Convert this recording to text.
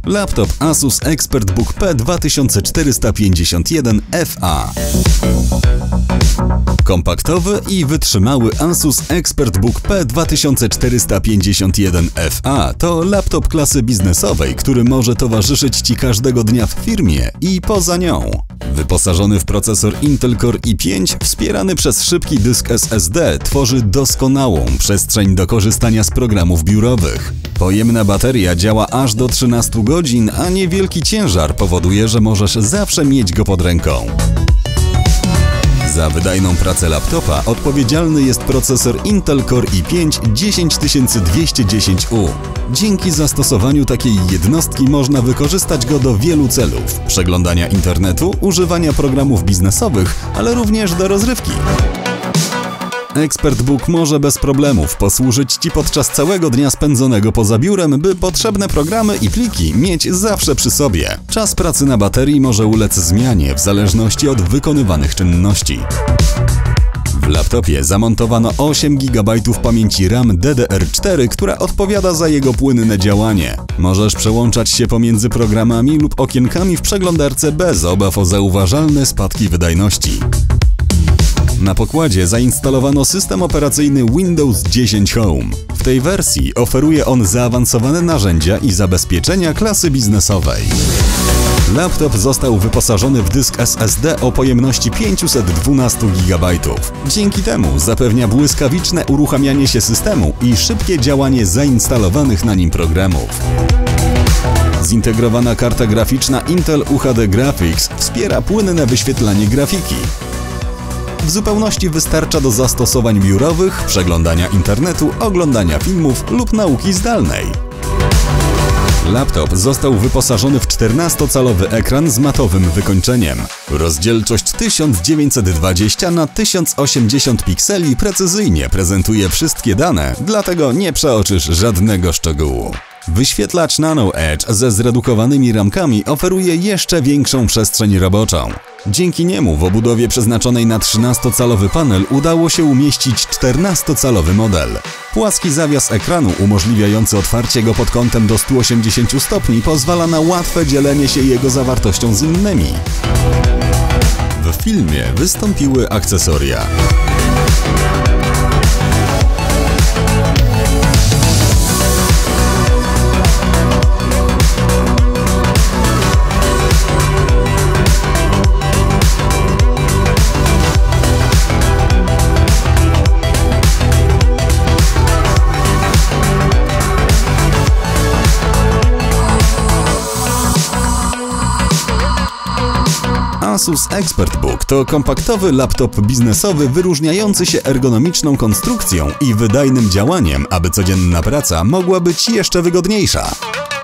Laptop Asus ExpertBook P2451FA. Kompaktowy i wytrzymały Asus ExpertBook P2451FA to laptop klasy biznesowej, który może towarzyszyć Ci każdego dnia w firmie i poza nią. Wyposażony w procesor Intel Core i5, wspierany przez szybki dysk SSD, tworzy doskonałą przestrzeń do korzystania z programów biurowych. Pojemna bateria działa aż do 13 godzin, a niewielki ciężar powoduje, że możesz zawsze mieć go pod ręką. Za wydajną pracę laptopa odpowiedzialny jest procesor Intel Core i5 10210U. Dzięki zastosowaniu takiej jednostki można wykorzystać go do wielu celów: przeglądania internetu, używania programów biznesowych, ale również do rozrywki. ExpertBook może bez problemów posłużyć Ci podczas całego dnia spędzonego poza biurem, by potrzebne programy i pliki mieć zawsze przy sobie. Czas pracy na baterii może ulec zmianie w zależności od wykonywanych czynności. W laptopie zamontowano 8 GB pamięci RAM DDR4, która odpowiada za jego płynne działanie. Możesz przełączać się pomiędzy programami lub okienkami w przeglądarce bez obaw o zauważalne spadki wydajności. Na pokładzie zainstalowano system operacyjny Windows 10 Home. W tej wersji oferuje on zaawansowane narzędzia i zabezpieczenia klasy biznesowej. Laptop został wyposażony w dysk SSD o pojemności 512 GB. Dzięki temu zapewnia błyskawiczne uruchamianie się systemu i szybkie działanie zainstalowanych na nim programów. Zintegrowana karta graficzna Intel UHD Graphics wspiera płynne wyświetlanie grafiki. W zupełności wystarcza do zastosowań biurowych, przeglądania internetu, oglądania filmów lub nauki zdalnej. Laptop został wyposażony w 14-calowy ekran z matowym wykończeniem. Rozdzielczość 1920 na 1080 pikseli precyzyjnie prezentuje wszystkie dane, dlatego nie przeoczysz żadnego szczegółu. Wyświetlacz Nano Edge ze zredukowanymi ramkami oferuje jeszcze większą przestrzeń roboczą. Dzięki niemu w obudowie przeznaczonej na 13-calowy panel udało się umieścić 14-calowy model. Płaski zawias ekranu umożliwiający otwarcie go pod kątem do 180 stopni pozwala na łatwe dzielenie się jego zawartością z innymi. W filmie wystąpiły akcesoria. Asus ExpertBook to kompaktowy laptop biznesowy wyróżniający się ergonomiczną konstrukcją i wydajnym działaniem, aby codzienna praca mogła być jeszcze wygodniejsza.